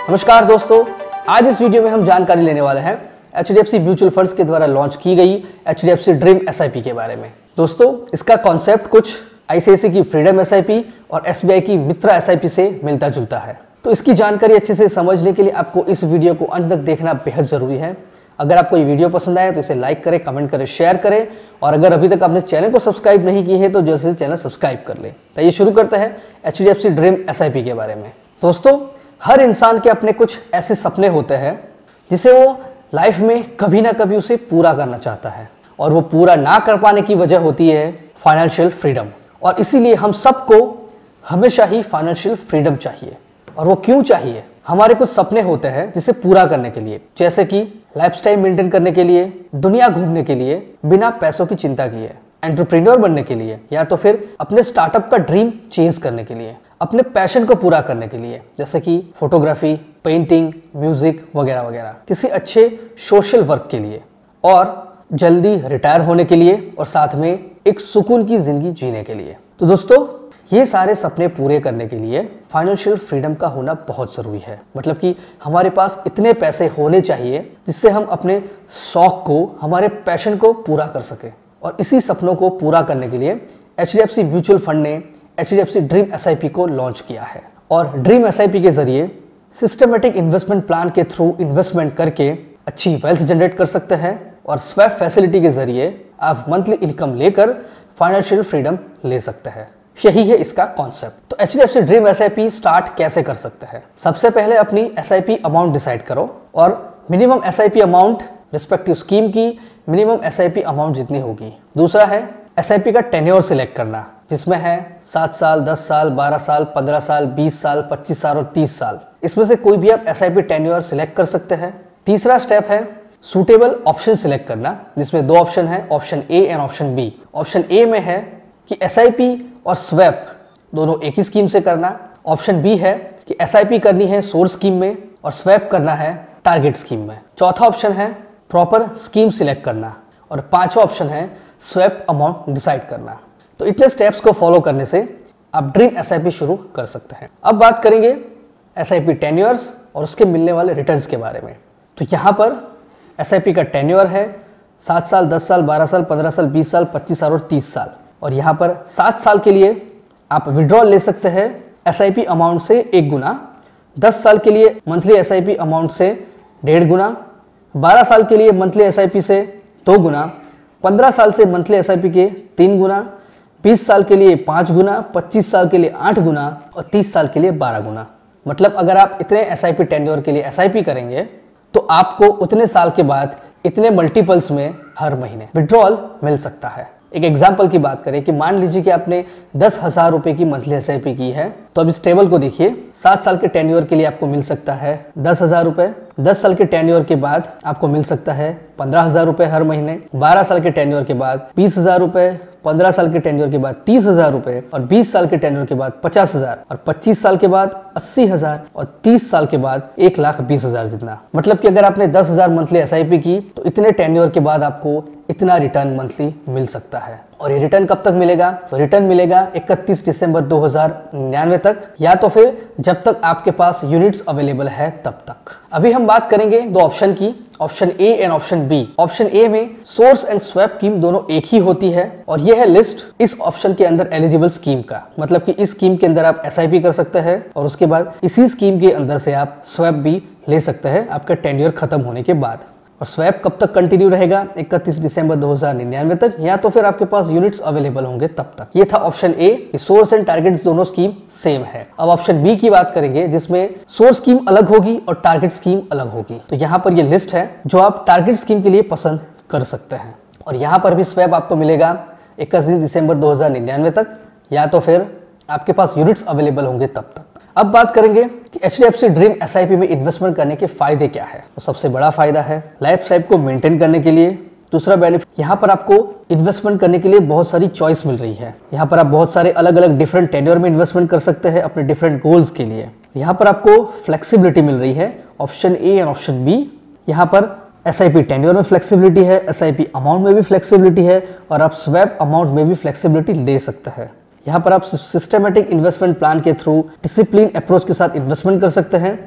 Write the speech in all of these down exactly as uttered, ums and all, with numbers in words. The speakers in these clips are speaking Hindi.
नमस्कार दोस्तों, आज इस वीडियो में हम जानकारी लेने वाले हैं H D F C mutual funds के द्वारा लॉन्च की गई H D F C dream S I P के बारे में। दोस्तों, इसका कॉन्सेप्ट कुछ आई सी आई सी आई की फ्रीडम एस आई पी और एस बी आई की मित्रा एस आई पी से मिलता जुलता है। तो इसकी जानकारी अच्छे से समझने के लिए आपको इस वीडियो को अंत तक देखना बेहद जरूरी है। अगर आपको ये वीडियो पसंद आए तो इसे लाइक करें, कमेंट करें, शेयर करें और अगर अभी तक आपने चैनल को सब्सक्राइब नहीं किए हैं तो जल्द से चैनल सब्सक्राइब कर लें। तो ये शुरू करते हैं H D F C dream S I P के बारे में। दोस्तों, हर इंसान के अपने कुछ ऐसे सपने होते हैं जिसे वो लाइफ में कभी ना कभी उसे पूरा करना चाहता है और वो पूरा ना कर पाने की वजह होती है फाइनेंशियल फ्रीडम। और इसीलिए हम सबको हमेशा ही फाइनेंशियल फ्रीडम चाहिए। और वो क्यों चाहिए? हमारे कुछ सपने होते हैं जिसे पूरा करने के लिए, जैसे कि लाइफस्टाइल मेंटेन करने के लिए, दुनिया घूमने के लिए बिना पैसों की चिंता किए, एंटरप्रेन्योर बनने के लिए, या तो फिर अपने स्टार्टअप का ड्रीम चेज करने के लिए, अपने पैशन को पूरा करने के लिए, जैसे कि फोटोग्राफी, पेंटिंग, म्यूजिक वगैरह वगैरह, किसी अच्छे सोशल वर्क के लिए और जल्दी रिटायर होने के लिए और साथ में एक सुकून की जिंदगी जीने के लिए। तो दोस्तों, ये सारे सपने पूरे करने के लिए फाइनेंशियल फ्रीडम का होना बहुत ज़रूरी है। मतलब कि हमारे पास इतने पैसे होने चाहिए जिससे हम अपने शौक को, हमारे पैशन को पूरा कर सकें। और इसी सपनों को पूरा करने के लिए H D F C mutual fund ने H D F C dream S I P को लॉन्च किया है। और ड्रीम एस आई पी के जरिए सिस्टमेटिक इन्वेस्टमेंट प्लान के थ्रू इन्वेस्टमेंट करके अच्छी वेल्थ जनरेट कर सकते हैं और स्वैप फैसिलिटी के जरिए आप मंथली इनकम लेकर फाइनेंशियल फ्रीडम ले सकते हैं। यही है इसका कॉन्सेप्ट। तो H D F C dream S I P start कैसे कर सकते हैं? सबसे पहले अपनी S I P amount decide करो और minimum S I P amount respective scheme की minimum S I P amount जितनी होगी। दूसरा है एस आई पी का टेन्योर सिलेक्ट करना, जिसमें है सात साल, दस साल, बारह साल, पंद्रह साल, बीस साल, पच्चीस साल और तीस साल। इसमें से कोई भी आप S I P tenure select कर सकते हैं। तीसरा स्टेप है सूटेबल ऑप्शन सिलेक्ट करना, जिसमें दो ऑप्शन है, option A and option B. Option A में है कि एस आई पी और स्वैप दोनों एक ही स्कीम से करना। ऑप्शन बी है कि एस आई पी करनी है सोर्स स्कीम में और स्वैप करना है टारगेट स्कीम में। चौथा ऑप्शन है प्रॉपर स्कीम सिलेक्ट करना और पांचवा ऑप्शन है स्वैप अमाउंट डिसाइड करना। तो इतने स्टेप्स को फॉलो करने से आप ड्रीम एस आई पी शुरू कर सकते हैं। अब बात करेंगे एस आई पी टेन्योर्स और उसके मिलने वाले रिटर्न्स के बारे में। तो यहाँ पर एस आई पी का टेन्योर है सात साल, दस साल, बारह साल, पंद्रह साल, बीस साल, पच्चीस साल और तीस साल। और यहाँ पर सात साल के लिए आप विड्रॉल ले सकते हैं एस आई पी अमाउंट से एक गुना, दस साल के लिए monthly S I P amount से डेढ़ गुना, बारह साल के लिए मंथली एस आई पी से दो गुना, पंद्रह साल से मंथली एस आई पी के तीन गुना, बीस साल के लिए पाँच गुना, पच्चीस साल के लिए आठ गुना और तीस साल के लिए बारह गुना। मतलब अगर आप इतने एस आई पी टेन्योर के लिए एस आई पी करेंगे तो आपको उतने साल के बाद इतने मल्टीपल्स में हर महीने विड्रॉल मिल सकता है। एक एग्जाम्पल की बात करें कि मान लीजिए कि आपने दस हजार रुपए की मंथली एस आई पी की है, तो अब इस टेबल को देखिए। सात साल के टेन्योर के लिए आपको मिल सकता है दस हजार रुपए, दस साल के टेन्योर के बाद आपको मिल सकता है पंद्रह हजार रुपए हर महीने, बारह साल के टेन्योर के बाद बीस हजार रुपए, पंद्रह साल के टेन्योर के बाद तीस हजार रुपए और बीस साल के टेन्योर के बाद पचास हजार और पच्चीस साल के बाद अस्सी हजार और तीस साल के बाद एक लाख बीस हजार जितना। मतलब कि अगर आपने दस हजार मंथली एस आई पी की तो इतने टेन्योर के बाद आपको इतना रिटर्न मंथली मिल सकता है। और ये रिटर्न कब तक मिलेगा? तो रिटर्न मिलेगा इकतीस दिसंबर दो हजार निन्यानवे तक, या तो फिर जब तक आपके पास यूनिट्स अवेलेबल है तब तक। अभी हम बात करेंगे दो ऑप्शन की, option A and option B. Option A में सोर्स एंड स्वैप स्कीम दोनों एक ही होती है और यह है लिस्ट इस ऑप्शन के अंदर एलिजिबल स्कीम का। मतलब कि इस स्कीम के अंदर आप एस आई पी कर सकते हैं और उसके बाद इसी स्कीम के अंदर से आप स्वैप भी ले सकते हैं आपका टेन्योर खत्म होने के बाद। और स्वैप कब तक कंटिन्यू रहेगा? इकतीस दिसंबर दो हजार निन्यानवे तक, या तो फिर आपके पास यूनिट्स अवेलेबल होंगे तब तक। ये था option A, source and targets दोनों स्कीम सेम है। अब ऑप्शन बी की बात करेंगे जिसमें सोर्स स्कीम अलग होगी और टारगेट स्कीम अलग होगी। तो यहाँ पर ये लिस्ट है जो आप टारगेट स्कीम के लिए पसंद कर सकते हैं। और यहाँ पर भी स्वैप आपको मिलेगा इक्कीस दिसंबर दो हजार निन्यानवे तक, या तो फिर आपके पास यूनिट्स अवेलेबल होंगे तब तक। अब बात करेंगे कि H D F C dream S I P में इन्वेस्टमेंट करने के फायदे क्या है। तो सबसे बड़ा फायदा है लाइफ स्टाइल को मेंटेन करने के लिए। दूसरा बेनिफिट, यहाँ पर आपको इन्वेस्टमेंट करने के लिए बहुत सारी चॉइस मिल रही है। यहाँ पर आप बहुत सारे अलग अलग डिफरेंट टेन्योर में इन्वेस्टमेंट कर सकते हैं अपने डिफरेंट गोल्स के लिए। यहाँ पर आपको फ्लेक्सिबिलिटी मिल रही है, option A and option B. यहाँ पर एस आई पी टेन्योर में फ्लेक्सिबिलिटी है, एस आई पी अमाउंट में भी फ्लेक्सिबिलिटी है और आप स्वैप अमाउंट में भी फ्लेक्सिबिलिटी ले सकते हैं। यहाँ पर आप सिस्टमेटिक इन्वेस्टमेंट प्लान के थ्रू डिसिप्लिन अप्रोच के साथ इन्वेस्टमेंट कर सकते हैं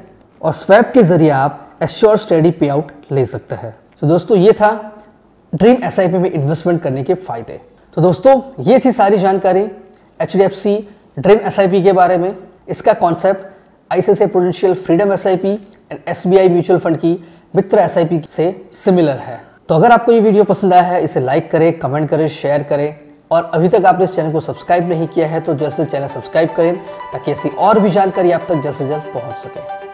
और स्वैप के जरिए आप एश्योर स्टडी पे आउट ले सकते हैं। तो दोस्तों ये था ड्रीम एसआईपी में इन्वेस्टमेंट करने के फायदे। तो दोस्तों ये थी सारी जानकारी H D F C dream SIP के बारे में। इसका concept I C I C I prudential freedom SIP and S B I mutual fund की मित्र एसआईपी से सिमिलर है। तो अगर आपको ये वीडियो पसंद आया है, इसे लाइक करें, कमेंट करें, शेयर करें और अभी तक आपने इस चैनल को सब्सक्राइब नहीं किया है तो जल्द से चैनल सब्सक्राइब करें ताकि ऐसी और भी जानकारी आप तक जल्द से जल्द पहुंच सके।